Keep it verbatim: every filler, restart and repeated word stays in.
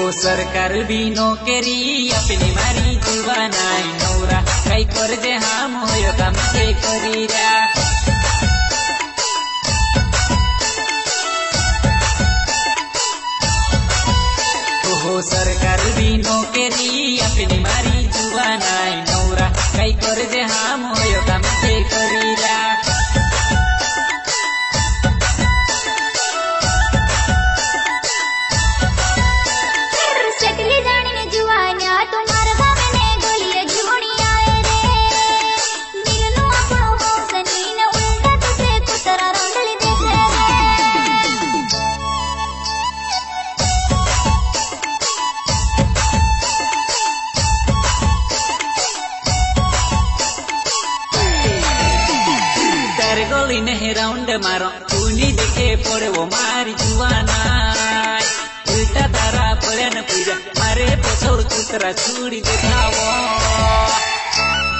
सरकार भी नौकरी अपनी मारी जुवानाई नौरा कई कर जे हम होयो काम के करीरा हो सरकार भी नौकरी अपनी मारी जुवानाई नौरा कई कर जे हम होयो काम के करीरा गोली नहीं राउंड मारो तूनी देखे पड़े वो मारी जुआना उल्टा तारा पड़े न पूजा मारे पोछोर चुतरा छुड़ी देखावो।